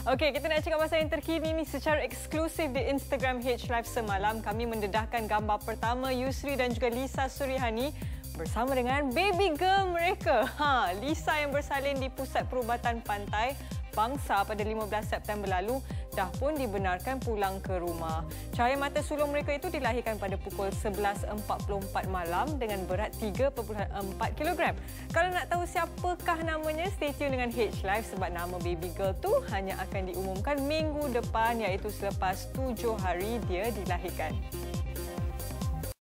Okey, kita nak cakap pasal yang terkini ni secara eksklusif di Instagram H Live semalam. Kami mendedahkan gambar pertama Yusri dan juga Lisa Surihani bersama dengan baby girl mereka. Lisa yang bersalin di Pusat Perubatan Pantai Bangsa pada 15 September lalu dah pun dibenarkan pulang ke rumah. Cahaya mata sulung mereka itu dilahirkan pada pukul 11.44 malam dengan berat 3.4 kg. Kalau nak tahu siapakah namanya, stay tune dengan H Live sebab nama baby girl tu hanya akan diumumkan minggu depan, iaitu selepas 7 hari dia dilahirkan.